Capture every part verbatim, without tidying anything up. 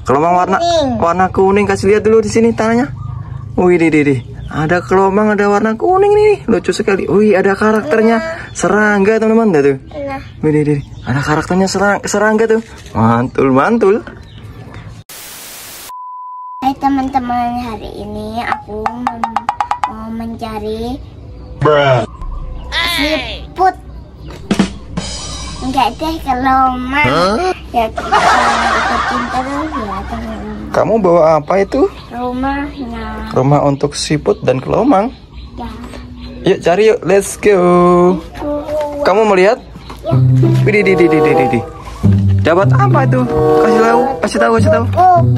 Kelomang warna warna kuning, kasih lihat dulu di sini tanahnya. Wih, di di ada kelomang, ada warna kuning nih, lucu sekali. Wih, ada karakternya serangga teman-teman, dah tuh. Wih, di di ada karakternya serang serangga tuh. Mantul mantul. Hai teman-teman, hari ini aku mau mencari siput. Enggak deh, kelomang. Huh? Ya kita ikutin terus ya teman-teman. Kamu bawa apa itu? Rumahnya. Rumah untuk siput dan kelomang. Ya. Yuk cari yuk, let's go. Itu. Kamu mau lihat? Ya. Widih, di di di di di. Dapat apa itu? Kasih tahu, kasih tahu, kasih tahu.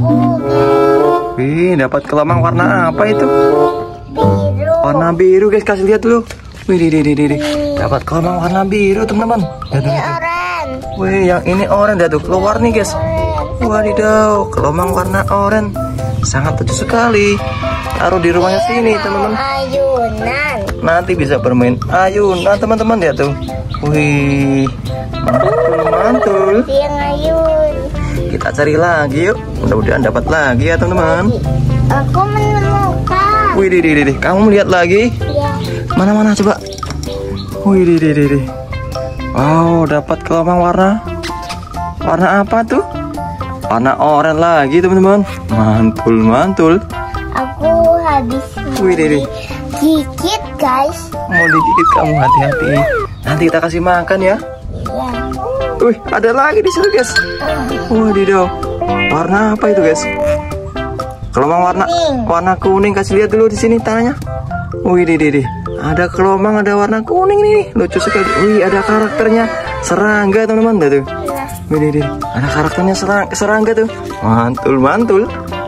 Wih, dapat kelomang warna apa itu? Biru. Warna biru guys, kasih lihat dulu. Wih, di di di di. Dapat kelomang warna biru teman-teman. Ini oranye. Wih, yang ini oranye dah tuh keluar nih guys. Wadidaw, kelomang warna oranye, sangat lucu sekali. Taruh di rumahnya sini teman-teman. Ayunan. Nanti bisa bermain ayunan teman-teman, lihat tuh. Wih, mantul mantul. Yang ayun. Kita cari lagi yuk. Mudah-mudahan dapat lagi ya teman-teman. Aku menemukan. Wih, di di di. Kamu melihat lagi? Ya. Mana-mana coba. Wih, di di di di. Wow, dapat kelomang warna warna apa tuh? Warna oranye lagi teman-teman. Mantul mantul. Aku habis Wih, Dede. gigit guys. Mau digigit kamu, hati-hati. Nanti kita kasih makan ya. Ya. Wih, ada lagi di sini guys. Wadidaw. Warna apa itu guys? Kelomang warna warna kuning, kasih lihat dulu di sini tanahnya. Wih, Dede. Ada kelomang, ada warna kuning nih, lucu sekali. Wih, ada karakternya serangga teman-teman, dah tuh. Wih, Dede. Ada karakternya serang serangga tuh. Mantul mantul.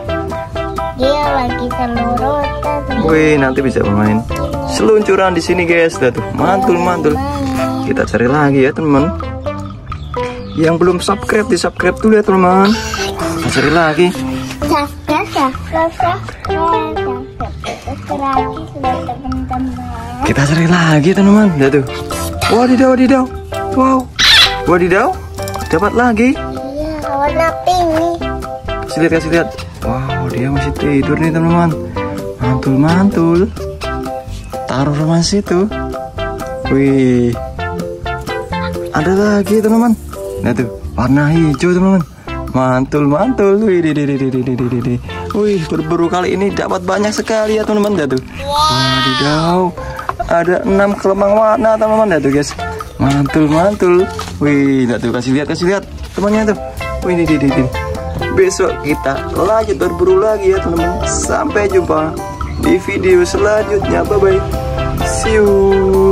Dia lagi selurutan. Wih, nanti bisa bermain seluncuran di sini guys, dah tuh. Mantul mantul. Kita cari lagi ya teman. Yang belum subscribe, di subscribe dulu ya teman. Kita cari lagi. Subscribe, subscribe, subscribe, subscribe teman-teman. Kita cari lagi teman-teman, dah tuh. Wadidaw, wadidaw. Wow. Wadidaw. Dapat lagi. Iya, warna pink nih. Kasih lihat, kasih lihat. Wow, dia masih tidur nih teman-teman. Mantul mantul. Taruh rumah situ. Wih. Ada lagi teman-teman. Nah tuh, warna hijau teman-teman. Mantul mantul. Wih, di di di di di di di di. Wih, berburu kali ini dapat banyak sekali ya teman-teman. Dah tuh. Wadidaw. Ada enam kelomang warna teman-teman, dah tuh guys. Mantul mantul. Wih, dah tuh, kasih lihat, kasih lihat temannya tuh. Wih, di di di di. Besok kita lanjut berburu lagi ya teman-teman. Sampai jumpa di video selanjutnya. Bye bye. See you.